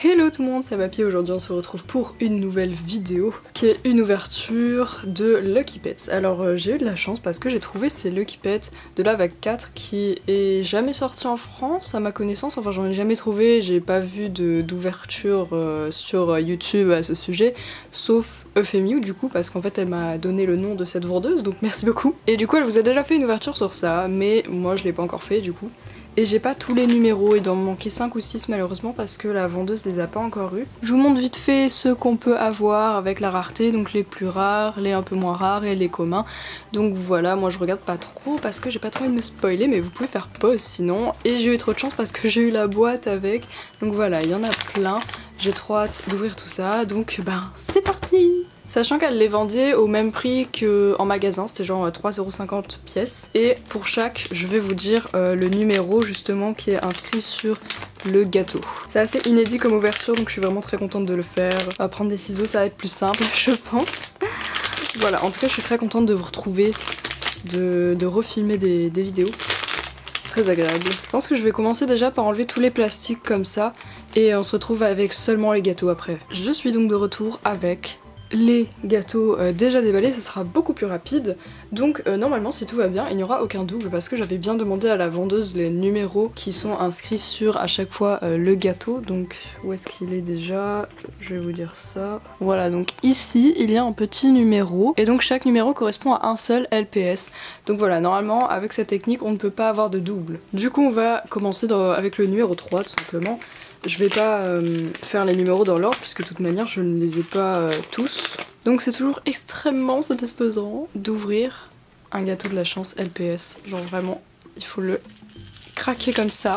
Hello tout le monde, c'est Mappy. Aujourd'hui on se retrouve pour une nouvelle vidéo qui est une ouverture de Lucky Pets. Alors j'ai eu de la chance parce que j'ai trouvé ces Lucky Pets de la vague 4 qui est jamais sorti en France à ma connaissance, enfin j'en ai jamais trouvé, j'ai pas vu d'ouverture sur YouTube à ce sujet, sauf Euphémie du coup parce qu'en fait elle m'a donné le nom de cette vendeuse, donc merci beaucoup. Et du coup elle vous a déjà fait une ouverture sur ça, mais moi je l'ai pas encore fait du coup. Et j'ai pas tous les numéros, il doit me manquer 5 ou 6 malheureusement parce que la vendeuse les a pas encore eu. Je vous montre vite fait ceux qu'on peut avoir avec la rareté, donc les plus rares, les un peu moins rares et les communs. Donc voilà, moi je regarde pas trop parce que j'ai pas trop envie de me spoiler, mais vous pouvez faire pause sinon. Et j'ai eu trop de chance parce que j'ai eu la boîte avec, donc voilà, il y en a plein. J'ai trop hâte d'ouvrir tout ça, donc ben c'est parti! Sachant qu'elle les vendait au même prix qu'en magasin, c'était genre 3,50€ pièce. Et pour chaque, je vais vous dire le numéro justement qui est inscrit sur le gâteau. C'est assez inédit comme ouverture, donc je suis vraiment très contente de le faire. On va prendre des ciseaux, ça va être plus simple je pense. Voilà, en tout cas je suis très contente de vous retrouver, de refilmer des vidéos. C'est très agréable. Je pense que je vais commencer déjà par enlever tous les plastiques comme ça. Et on se retrouve avec seulement les gâteaux après. Je suis donc de retour avec les gâteaux déjà déballés, ce sera beaucoup plus rapide. Donc normalement si tout va bien il n'y aura aucun double parce que j'avais bien demandé à la vendeuse les numéros qui sont inscrits sur à chaque fois le gâteau. Donc où est-ce qu'il est déjà? Je vais vous dire ça. Voilà, donc ici il y a un petit numéro et donc chaque numéro correspond à un seul LPS. Donc voilà, normalement avec cette technique on ne peut pas avoir de double. Du coup on va commencer avec le numéro 3 tout simplement. Je vais pas faire les numéros dans l'ordre puisque de toute manière je ne les ai pas tous. Donc c'est toujours extrêmement satisfaisant d'ouvrir un gâteau de la chance LPS. Genre vraiment, il faut le craquer comme ça.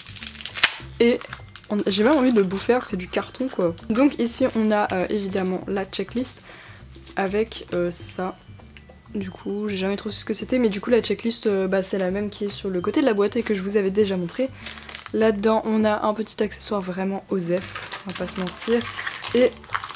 Et j'ai même envie de le bouffer alors que c'est du carton quoi. Donc ici on a évidemment la checklist avec ça. Du coup j'ai jamais trop su ce que c'était, mais du coup la checklist c'est la même qui est sur le côté de la boîte et que je vous avais déjà montré. Là-dedans, on a un petit accessoire vraiment osef, on va pas se mentir. Et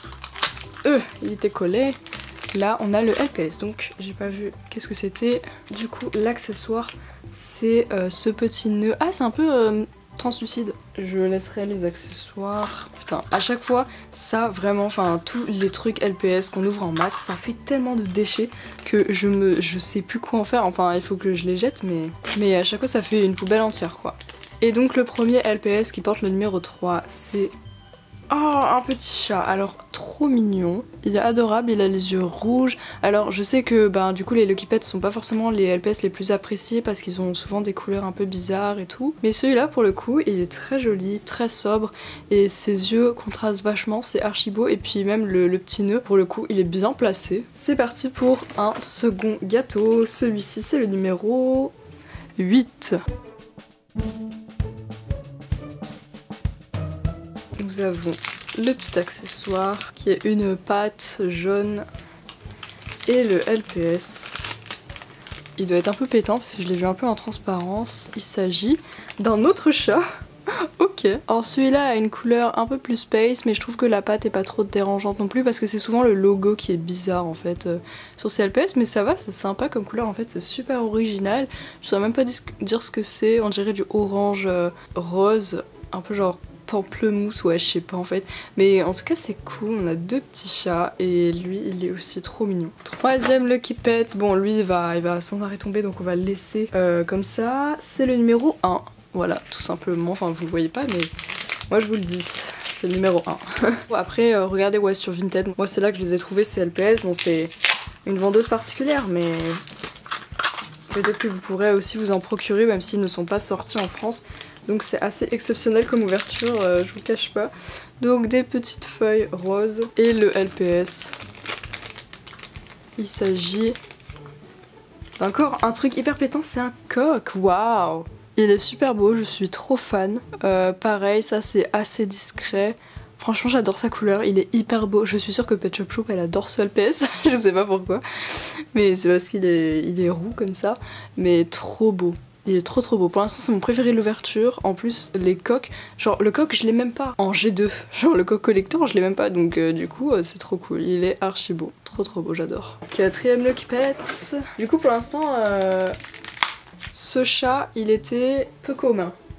il était collé. Là, on a le LPS, donc j'ai pas vu qu'est-ce que c'était. Du coup, l'accessoire, c'est ce petit nœud. Ah, c'est un peu translucide. Je laisserai les accessoires. Putain, à chaque fois, ça vraiment, enfin, tous les trucs LPS qu'on ouvre en masse, ça fait tellement de déchets que je sais plus quoi en faire. Enfin, il faut que je les jette, mais à chaque fois, ça fait une poubelle entière, quoi. Et donc le premier LPS qui porte le numéro 3, c'est un petit chat. Alors trop mignon, il est adorable, il a les yeux rouges. Alors je sais que du coup les Lucky Pets sont pas forcément les LPS les plus appréciés parce qu'ils ont souvent des couleurs un peu bizarres et tout. Mais celui-là pour le coup il est très joli, très sobre et ses yeux contrastent vachement, c'est archi beau. Et puis même le petit nœud pour le coup il est bien placé. C'est parti pour un second gâteau, celui-ci c'est le numéro 8. Nous avons le petit accessoire qui est une pâte jaune et le LPS. Il doit être un peu pétant parce que je l'ai vu un peu en transparence. Il s'agit d'un autre chat. Ok. Alors celui-là a une couleur un peu plus space, mais je trouve que la pâte est pas trop dérangeante non plus parce que c'est souvent le logo qui est bizarre en fait sur ces LPS, mais ça va, c'est sympa comme couleur en fait, c'est super original. Je saurais même pas dire ce que c'est, on dirait du orange rose, un peu genre pamplemousse, ouais je sais pas en fait, mais en tout cas c'est cool. On a deux petits chats et lui il est aussi trop mignon. Troisième Lucky Pet, bon lui il va sans arrêt tomber donc on va le laisser comme ça. C'est le numéro 1, voilà tout simplement, enfin vous le voyez pas mais moi je vous le dis, c'est le numéro 1. Après regardez ouais sur Vinted, moi c'est là que je les ai trouvés ces LPS, bon c'est une vendeuse particulière mais peut-être que vous pourrez aussi vous en procurer même s'ils ne sont pas sortis en France. Donc c'est assez exceptionnel comme ouverture, je vous cache pas. Donc des petites feuilles roses et le LPS. Il s'agit d'encore un truc hyper pétant, c'est un coq, waouh! Il est super beau, je suis trop fan. Pareil, ça c'est assez discret. Franchement j'adore sa couleur, il est hyper beau. Je suis sûre que Pet Shop Shop elle adore ce LPS, je sais pas pourquoi. Mais c'est parce qu'il est roux comme ça, mais trop beau. Il est trop beau. Pour l'instant c'est mon préféré de l'ouverture. En plus les coques, genre le coq je l'ai même pas en G2. Genre le coq collector je l'ai même pas, donc du coup c'est trop cool. Il est archi beau. Trop beau, j'adore. Quatrième Lucky Pets. Du coup pour l'instant ce chat il était peu commun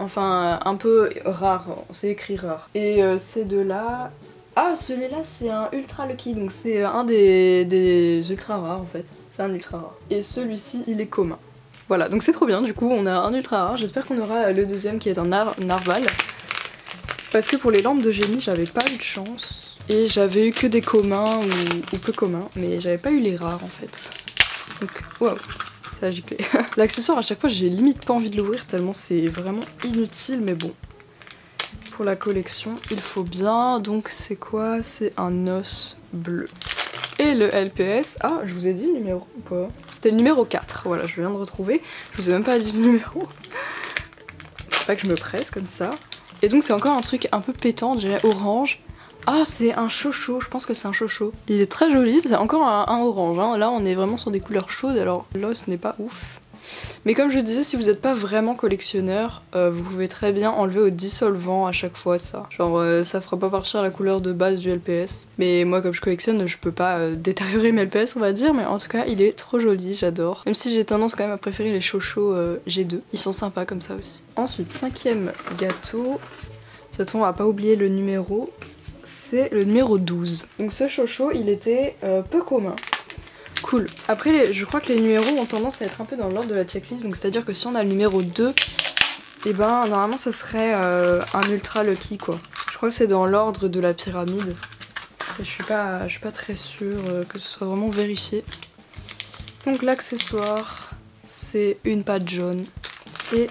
Enfin un peu rare, c'est écrit rare. Et ces deux-là... Ah, celui-là c'est un ultra lucky, donc c'est un des ultra rares en fait. C'est un ultra rare. Et celui-ci il est commun. Voilà, donc c'est trop bien, du coup on a un ultra rare. J'espère qu'on aura le deuxième qui est un narval. Parce que pour les lampes de génie j'avais pas eu de chance. Et j'avais eu que des communs ou peu communs, mais j'avais pas eu les rares en fait. Donc waouh, ça a giclé. L'accessoire à chaque fois j'ai limite pas envie de l'ouvrir tellement c'est vraiment inutile, mais bon. Pour la collection il faut bien, donc c'est quoi? C'est un os bleu. Et le LPS, ah je vous ai dit le numéro ou pas? C'était le numéro 4, voilà je viens de retrouver, je vous ai même pas dit le numéro. Faut pas que je me presse comme ça. Et donc c'est encore un truc un peu pétant, je dirais orange. Ah c'est un chocho, je pense que c'est un chocho. Il est très joli, c'est encore un orange, hein. Là on est vraiment sur des couleurs chaudes, alors l'os n'est pas ouf. Mais comme je disais, si vous n'êtes pas vraiment collectionneur, vous pouvez très bien enlever au dissolvant à chaque fois ça. Genre ça fera pas partir la couleur de base du LPS. Mais moi comme je collectionne, je peux pas détériorer mes LPS on va dire, mais en tout cas il est trop joli, j'adore. Même si j'ai tendance quand même à préférer les chochos G2, ils sont sympas comme ça aussi. Ensuite, cinquième gâteau, cette fois on va pas oublier le numéro, c'est le numéro 12. Donc ce chocho il était peu commun. Cool. Après, je crois que les numéros ont tendance à être un peu dans l'ordre de la checklist, donc c'est-à-dire que si on a le numéro 2, et ben normalement ça serait un ultra lucky quoi. Je crois que c'est dans l'ordre de la pyramide. Et je suis pas très sûre que ce soit vraiment vérifié. Donc l'accessoire, c'est une pâte jaune. Et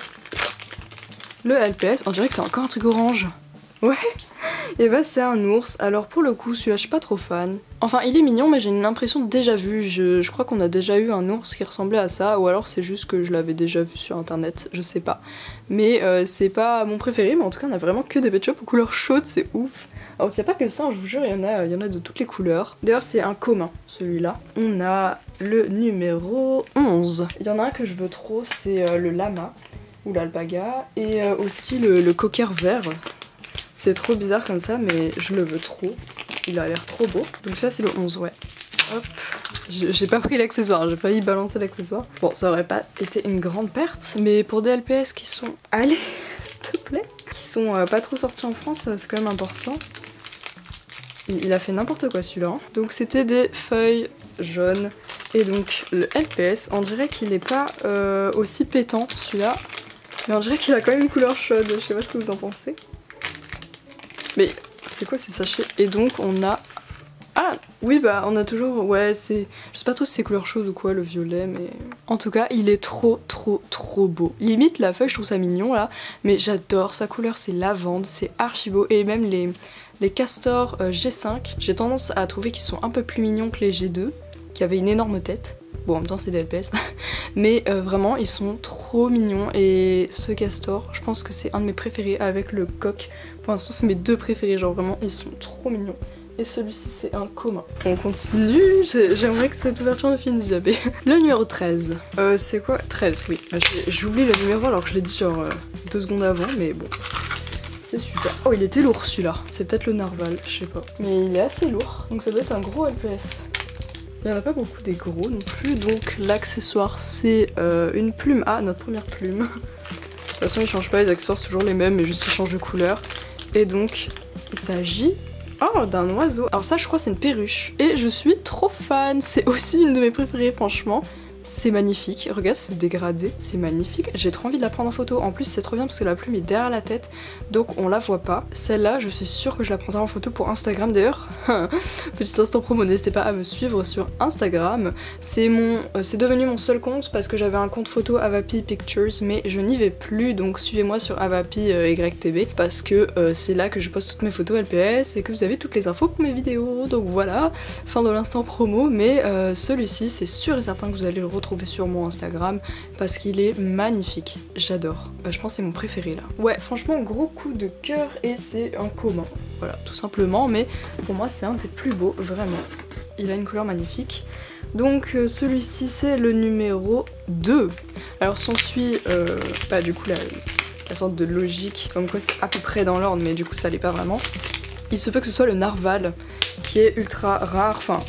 le LPS, on dirait que c'est encore un truc orange. Ouais. Et bah c'est un ours, alors pour le coup celui-là je suis pas trop fan. Enfin il est mignon mais j'ai l'impression de déjà vu, je crois qu'on a déjà eu un ours qui ressemblait à ça, ou alors c'est juste que je l'avais déjà vu sur internet, je sais pas. Mais c'est pas mon préféré, mais en tout cas on a vraiment que des pet shops aux couleurs chaudes, c'est ouf. Alors qu'il n'y a pas que ça, je vous jure, il y en a de toutes les couleurs. D'ailleurs c'est un commun celui-là. On a le numéro 11. Il y en a un que je veux trop, c'est le lama, ou l'alpaga, et aussi le cocker vert. C'est trop bizarre comme ça, mais je le veux trop. Il a l'air trop beau. Donc ça c'est le 11, ouais. Hop. J'ai pas pris l'accessoire, j'ai failli balancer l'accessoire. Bon, ça aurait pas été une grande perte, mais pour des LPS qui sont... Allez, s'il te plaît. Qui sont pas trop sortis en France, c'est quand même important. Il a fait n'importe quoi celui-là. Hein. Donc c'était des feuilles jaunes. Et donc le LPS, on dirait qu'il est pas aussi pétant celui-là. Mais on dirait qu'il a quand même une couleur chaude, je sais pas ce que vous en pensez. Mais c'est quoi ces sachets? Et donc on a... Ah oui bah on a toujours... Ouais c'est... Je sais pas trop si c'est couleur chaude ou quoi le violet mais... En tout cas il est trop beau. Limite la feuille je trouve ça mignon là. Mais j'adore sa couleur, c'est lavande, c'est archi beau. Et même les castors G5, j'ai tendance à trouver qu'ils sont un peu plus mignons que les G2 qui avaient une énorme tête. Bon en même temps c'est des LPS. Mais vraiment ils sont trop mignons. Et ce castor je pense que c'est un de mes préférés avec le coq. Pour l'instant c'est mes deux préférés, genre vraiment ils sont trop mignons. Et celui-ci c'est un commun. On continue, j'aimerais que cette ouverture ne finisse jamais. Le numéro 13. C'est quoi? 13, oui. J'oublie le numéro alors que je l'ai dit genre 2 secondes avant, mais bon. C'est super. Oh il était lourd celui-là. C'est peut-être le narval, je sais pas. Mais il est assez lourd, donc ça doit être un gros LPS. Il n'y en a pas beaucoup des gros non plus, donc l'accessoire c'est une plume. Ah, notre première plume. De toute façon ils changent pas, les accessoires c'est toujours les mêmes, mais juste ils changent de couleur. Et donc il s'agit d'un oiseau. Alors ça je crois c'est une perruche. Et je suis trop fan, c'est aussi une de mes préférées franchement. C'est magnifique, regarde ce dégradé, c'est magnifique. J'ai trop envie de la prendre en photo, en plus c'est trop bien parce que la plume est derrière la tête, donc on la voit pas. Celle-là, je suis sûre que je la prendrai en photo pour Instagram d'ailleurs. Petit instant promo, n'hésitez pas à me suivre sur Instagram. C'est devenu mon seul compte parce que j'avais un compte photo Avapi Pictures, mais je n'y vais plus, donc suivez-moi sur Avapi YTB parce que c'est là que je poste toutes mes photos LPS et que vous avez toutes les infos pour mes vidéos. Donc voilà, fin de l'instant promo, mais celui-ci c'est sûr et certain que vous allez le retrouver sur mon Instagram parce qu'il est magnifique, j'adore. Je pense que c'est mon préféré là. Ouais franchement gros coup de cœur et c'est un commun. Voilà tout simplement, mais pour moi c'est un des plus beaux vraiment. Il a une couleur magnifique. Donc celui-ci c'est le numéro 2. Alors s'ensuit du coup la sorte de logique comme quoi c'est à peu près dans l'ordre mais du coup ça l'est pas vraiment. Il se peut que ce soit le narval qui est ultra rare, enfin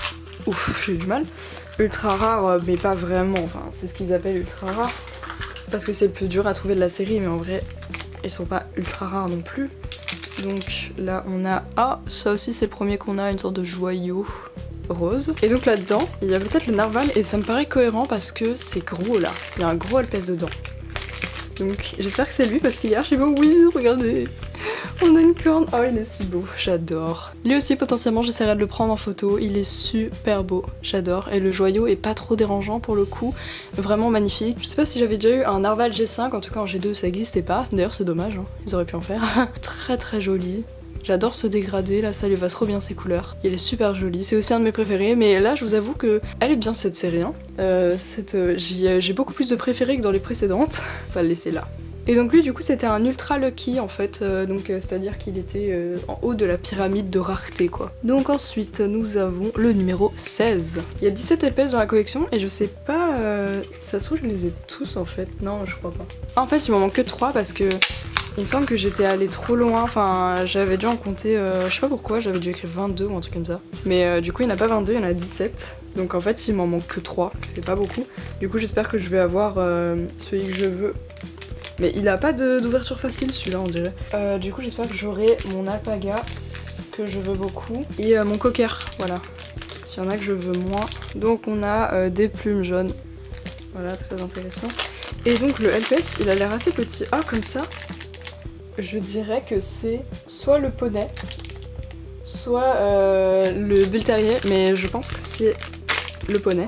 ouf, j'ai eu du mal. Ultra rare, mais pas vraiment, enfin c'est ce qu'ils appellent ultra rare. parce que c'est le plus dur à trouver de la série, mais en vrai ils sont pas ultra rares non plus. Donc là on a, ah ça aussi c'est le premier qu'on a, une sorte de joyau rose. Et donc là-dedans il y a peut-être le narval et ça me paraît cohérent parce que c'est gros là, il y a un gros Alpes dedans. Donc j'espère que c'est lui parce qu'il est archi beau. Oui, regardez, on a une corne. Oh il est si beau, j'adore. Lui aussi potentiellement j'essaierai de le prendre en photo, il est super beau, j'adore. Et le joyau est pas trop dérangeant pour le coup, vraiment magnifique. Je sais pas si j'avais déjà eu un narval G5, en tout cas en G2 ça existait pas. D'ailleurs c'est dommage, hein. Ils auraient pu en faire. Très très joli. J'adore ce dégradé, là ça lui va trop bien ces couleurs. Il est super joli, c'est aussi un de mes préférés, mais là je vous avoue que elle est bien cette série. Hein. J'ai beaucoup plus de préférés que dans les précédentes. On va le laisser là. Et donc lui du coup c'était un ultra lucky en fait, c'est à dire qu'il était en haut de la pyramide de rareté quoi. Donc ensuite nous avons le numéro 16. Il y a 17 LPS dans la collection et je sais pas, ça se trouve je les ai tous en fait, non je crois pas. En fait il m'en manque que 3 parce que il me semble que j'étais allée trop loin, enfin j'avais dû en compter, je sais pas pourquoi, j'avais dû écrire 22 ou un truc comme ça. Mais du coup il n'y en a pas 22, il y en a 17. Donc en fait il m'en manque que 3, c'est pas beaucoup. Du coup j'espère que je vais avoir celui que je veux. Mais il a pas d'ouverture facile celui-là on dirait. Du coup j'espère que j'aurai mon alpaga que je veux beaucoup et mon cocker, voilà. S'il y en a que je veux moins. Donc on a des plumes jaunes, voilà très intéressant. Et donc le LPS il a l'air assez petit. Ah comme ça je dirais que c'est soit le poney, soit le bull terrier, mais je pense que c'est le poney.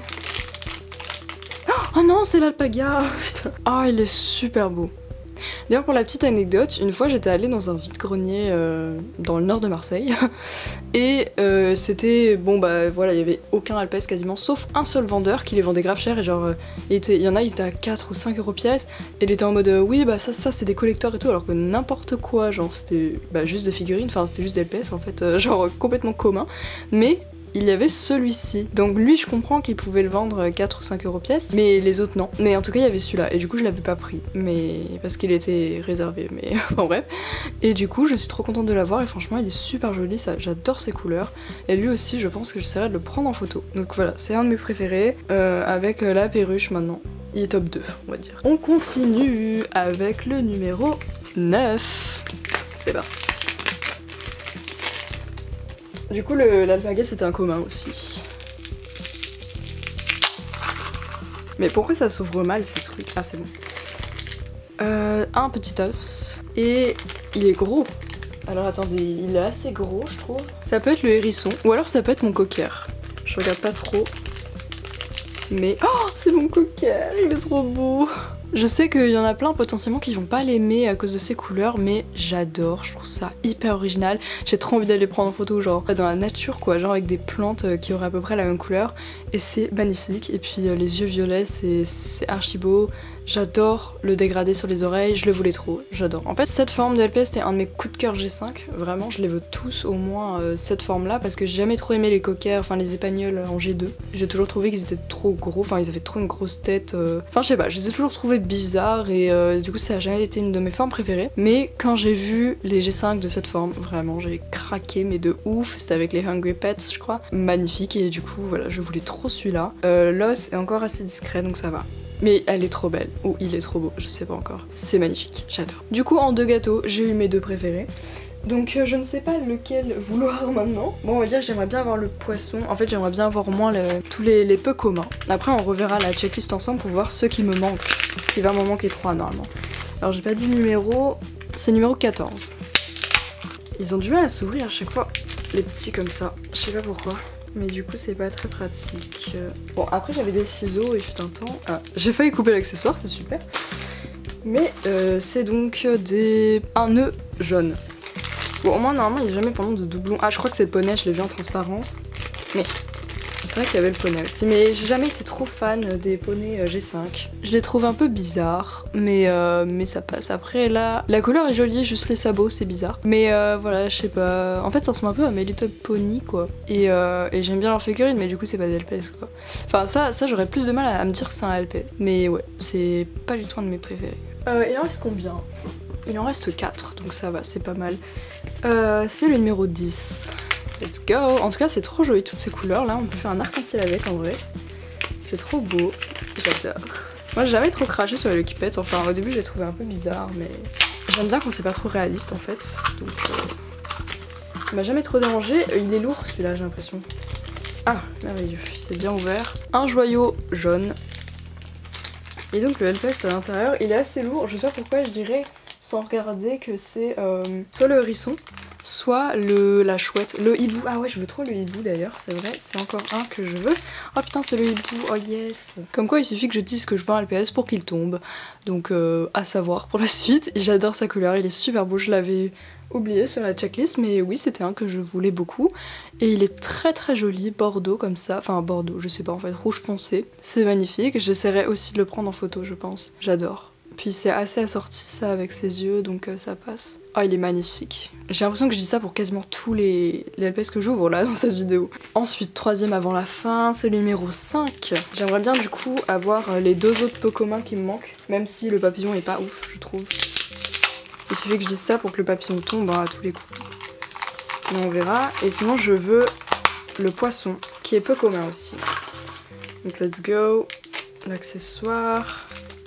Oh non c'est l'alpaga. Oh il est super beau. D'ailleurs pour la petite anecdote, une fois j'étais allée dans un vide-grenier dans le nord de Marseille et c'était, bon bah voilà, il y avait aucun Alpes quasiment sauf un seul vendeur qui les vendait grave cher et genre il y en a ils étaient à 4 ou 5 € pièce et il était en mode oui bah ça c'est des collecteurs et tout, alors que n'importe quoi, genre c'était bah, juste des figurines, enfin c'était juste des Alpes en fait, genre complètement commun, mais il y avait celui-ci. Donc lui je comprends qu'il pouvait le vendre 4 ou 5 € pièce, mais les autres non. Mais en tout cas il y avait celui-là et du coup je l'avais pas pris, mais parce qu'il était réservé, mais enfin bref. Et du coup je suis trop contente de l'avoir et franchement il est super joli, ça, j'adore ses couleurs. Et lui aussi je pense que j'essaierai de le prendre en photo. Donc voilà, c'est un de mes préférés avec la perruche maintenant. Il est top 2 on va dire. On continue avec le numéro 9. C'est parti. Du coup l'alpaga c'était un commun aussi. Mais pourquoi ça s'ouvre mal ces trucs? Ah c'est bon. Un petit os. Et il est gros. Alors attendez, il est assez gros je trouve. Ça peut être le hérisson ou alors ça peut être mon cocker. Je regarde pas trop. Mais oh c'est mon cocker, il est trop beau. Je sais qu'il y en a plein potentiellement qui vont pas l'aimer à cause de ses couleurs, mais j'adore, je trouve ça hyper original. J'ai trop envie d'aller les prendre en photo, genre dans la nature quoi, genre avec des plantes qui auraient à peu près la même couleur. Et c'est magnifique. Et puis les yeux violets, c'est archi beau. J'adore le dégradé sur les oreilles, je le voulais trop, j'adore. En fait cette forme de LPS c'était un de mes coups de cœur G5, vraiment je les veux tous au moins cette forme là parce que j'ai jamais trop aimé les cockers, enfin les épagnols en G2. J'ai toujours trouvé qu'ils étaient trop gros, enfin ils avaient trop une grosse tête, enfin je sais pas, je les ai toujours trouvés bizarres et du coup ça a jamais été une de mes formes préférées. Mais quand j'ai vu les G5 de cette forme, vraiment j'ai craqué mais de ouf, c'était avec les Hungry Pets je crois, magnifique et du coup voilà je voulais trop celui-là. L'os est encore assez discret donc ça va. Mais elle est trop belle, ou il est trop beau, je sais pas encore. C'est magnifique, j'adore. Du coup en deux gâteaux, j'ai eu mes deux préférés. Donc je ne sais pas lequel vouloir maintenant. Bon on va dire que j'aimerais bien avoir le poisson. En fait j'aimerais bien avoir au moins tous les peu communs. Après on reverra la checklist ensemble pour voir ceux qui me manquent. Parce qu'il va m'en manquer 3 normalement. Alors j'ai pas dit le numéro, c'est numéro 14. Ils ont du mal à s'ouvrir à chaque fois, les petits comme ça. Je sais pas pourquoi. Mais du coup c'est pas très pratique. Bon après j'avais des ciseaux et fut un temps. Ah, j'ai failli couper l'accessoire, c'est super. Mais c'est donc un nœud jaune. Bon au moins normalement il n'y a jamais pendant de doublons. Ah je crois que c'est le poney, je l'ai vu en transparence. Mais c'est vrai qu'il y avait le poney aussi. Mais j'ai jamais été trop fan des poneys G5. Je les trouve un peu bizarres. Mais ça passe. Après là, la couleur est jolie, juste les sabots c'est bizarre. Mais voilà je sais pas. En fait ça ressemble un peu à My Little Pony quoi. Et j'aime bien leur figurine mais du coup c'est pas des LPS quoi. Enfin ça j'aurais plus de mal à me dire que c'est un LPS. Mais ouais, c'est pas du tout un de mes préférés. Il en reste combien? Il en reste 4 donc ça va, c'est pas mal. C'est le numéro 10. Let's go! En tout cas c'est trop joli toutes ces couleurs là, on peut faire un arc-en-ciel avec en vrai. C'est trop beau, j'adore. Moi j'ai jamais trop craché sur les Lucky Pets, enfin au début j'ai trouvé un peu bizarre mais j'aime bien quand c'est pas trop réaliste en fait. Donc il m'a jamais trop dérangé. Il est lourd celui-là j'ai l'impression. Ah merveilleux, il s'est bien ouvert. Un joyau jaune. Et donc le LPS à l'intérieur il est assez lourd, je sais pas pourquoi je dirais sans regarder que c'est soit le hérisson, soit la chouette, le hibou. Ah ouais je veux trop le hibou d'ailleurs, c'est vrai, c'est encore un que je veux. Oh putain c'est le hibou, oh yes. Comme quoi il suffit que je dise que je veux un LPS pour qu'il tombe. Donc à savoir pour la suite. J'adore sa couleur, il est super beau, je l'avais oublié sur la checklist mais oui c'était un que je voulais beaucoup. Et il est très très joli, bordeaux comme ça, enfin bordeaux je sais pas en fait, rouge foncé. C'est magnifique, j'essaierai aussi de le prendre en photo je pense, j'adore. Puis c'est assez assorti ça avec ses yeux donc ça passe. Oh il est magnifique. J'ai l'impression que je dis ça pour quasiment tous les LPS que j'ouvre là dans cette vidéo. Ensuite troisième avant la fin, c'est le numéro 5. J'aimerais bien du coup avoir les deux autres peu communs qui me manquent. Même si le papillon est pas ouf je trouve. Il suffit que je dise ça pour que le papillon tombe à tous les coups. Mais on verra. Et sinon je veux le poisson qui est peu commun aussi. Donc let's go. L'accessoire.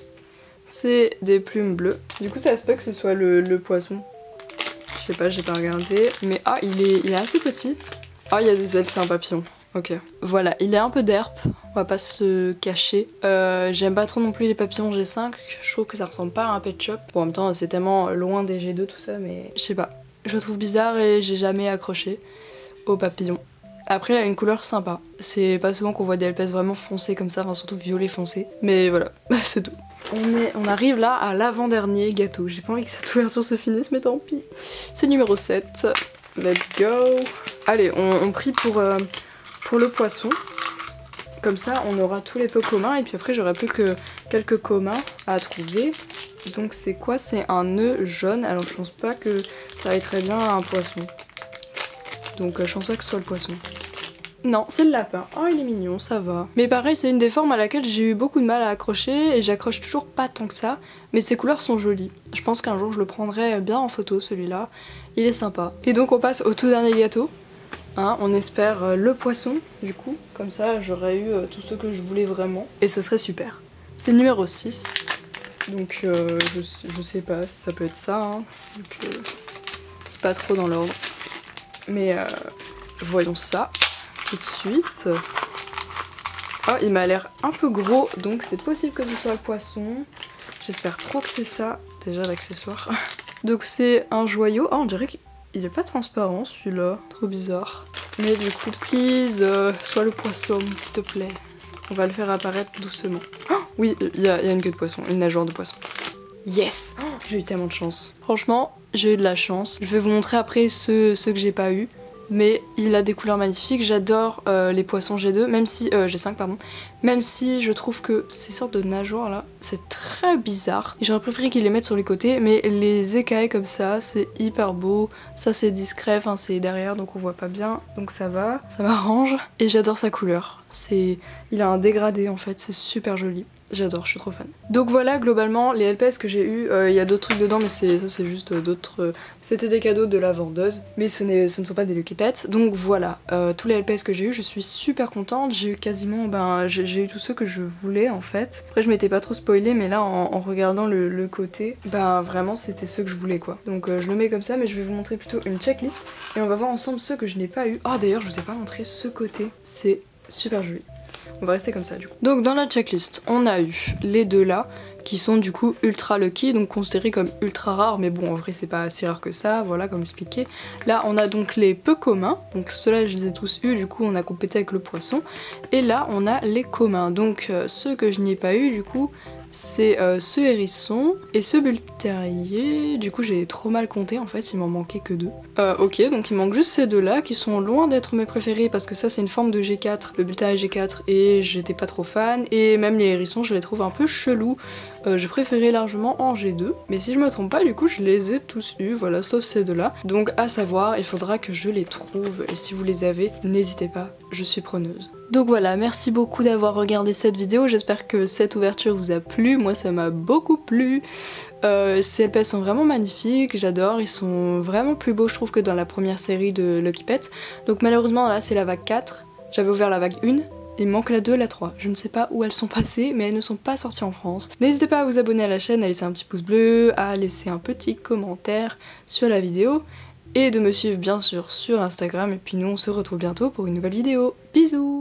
C'est des plumes bleues. Du coup ça se peut que ce soit le poisson. Je sais pas, j'ai pas regardé. Mais ah il est assez petit. Ah il y a des ailes, c'est un papillon. Ok. Voilà, il est un peu derp, on va pas se cacher. J'aime pas trop non plus les papillons G5, je trouve que ça ressemble pas à un pet shop. Bon en même temps c'est tellement loin des G2 tout ça mais je sais pas. Je le trouve bizarre et j'ai jamais accroché au papillon. Après il a une couleur sympa. C'est pas souvent qu'on voit des LPS vraiment foncés comme ça, enfin surtout violet foncé. Mais voilà, c'est tout. On arrive là à l'avant-dernier gâteau. J'ai pas envie que cette ouverture se finisse mais tant pis. C'est numéro 7. Let's go. Allez, on prie pour le poisson. Comme ça on aura tous les peu communs et puis après j'aurai plus que quelques communs à trouver. Donc c'est quoi? C'est un nœud jaune. Alors je pense pas que ça aille très bien à un poisson. Donc je pense pas que ce soit le poisson. Non, c'est le lapin. Oh il est mignon, ça va. Mais pareil c'est une des formes à laquelle j'ai eu beaucoup de mal à accrocher et j'accroche toujours pas tant que ça. Mais ses couleurs sont jolies. Je pense qu'un jour je le prendrai bien en photo celui-là. Il est sympa. Et donc on passe au tout dernier gâteau. Hein, on espère le poisson du coup, comme ça j'aurais eu tout ce que je voulais vraiment et ce serait super. C'est le numéro 6, donc je sais pas si ça peut être ça, hein. Donc c'est pas trop dans l'ordre. Mais voyons ça tout de suite. Oh il m'a l'air un peu gros donc c'est possible que ce soit le poisson. J'espère trop que c'est ça, déjà l'accessoire. Donc c'est un joyau, oh on dirait qu'il il est pas transparent celui-là, trop bizarre. Mais du coup, please, sois le poisson, s'il te plaît. On va le faire apparaître doucement. Oh oui, il y a une queue de poisson, une nageoire de poisson. Yes, oh, j'ai eu tellement de chance. Franchement, j'ai eu de la chance. Je vais vous montrer après ceux que j'ai pas eu. Mais il a des couleurs magnifiques, j'adore les poissons G2, même si, G5 pardon, même si je trouve que ces sortes de nageoires là, c'est très bizarre. J'aurais préféré qu'ils les mettent sur les côtés, mais les écailles comme ça, c'est hyper beau. Ça c'est discret, enfin c'est derrière donc on voit pas bien, donc ça va, ça m'arrange. Et j'adore sa couleur, il a un dégradé en fait, c'est super joli. J'adore, je suis trop fan. Donc voilà globalement les LPS que j'ai eu, il y a d'autres trucs dedans mais ça c'est juste d'autres... C'était des cadeaux de la vendeuse mais ce ne sont pas des Lucky Pets. Donc voilà, tous les LPS que j'ai eu je suis super contente, j'ai eu quasiment, j'ai eu tous ceux que je voulais en fait. Après je m'étais pas trop spoilée mais là en regardant le côté, vraiment c'était ceux que je voulais quoi. Donc je le mets comme ça mais je vais vous montrer plutôt une checklist et on va voir ensemble ceux que je n'ai pas eu. Oh d'ailleurs je vous ai pas montré ce côté, c'est super joli. On va rester comme ça du coup. Donc dans la checklist, on a eu les deux là, qui sont du coup ultra lucky, donc considérés comme ultra rares, mais bon en vrai c'est pas si rare que ça, voilà comme expliqué. Là on a donc les peu communs, donc ceux-là je les ai tous eus, du coup on a complété avec le poisson. Et là on a les communs, donc ceux que je n'ai pas eu du coup, c'est ce hérisson et ce bulle terrier. Du coup j'ai trop mal compté en fait, il m'en manquait que deux. Ok, donc il manque juste ces deux là qui sont loin d'être mes préférés parce que ça c'est une forme de G4, le bulle terrier G4 et j'étais pas trop fan. Et même les hérissons je les trouve un peu chelous. J'ai préféré largement en G2, mais si je me trompe pas du coup je les ai tous eus, voilà, sauf ces deux là. Donc à savoir, il faudra que je les trouve et si vous les avez, n'hésitez pas, je suis preneuse. Donc voilà, merci beaucoup d'avoir regardé cette vidéo, j'espère que cette ouverture vous a plu, moi ça m'a beaucoup plu. Ces LPS sont vraiment magnifiques, j'adore, ils sont vraiment plus beaux je trouve que dans la première série de Lucky Pets. Donc malheureusement là c'est la vague 4, j'avais ouvert la vague 1. Il manque la 2 et la 3. Je ne sais pas où elles sont passées, mais elles ne sont pas sorties en France. N'hésitez pas à vous abonner à la chaîne, à laisser un petit pouce bleu, à laisser un petit commentaire sur la vidéo et de me suivre bien sûr sur Instagram. Et puis nous on se retrouve bientôt pour une nouvelle vidéo. Bisous!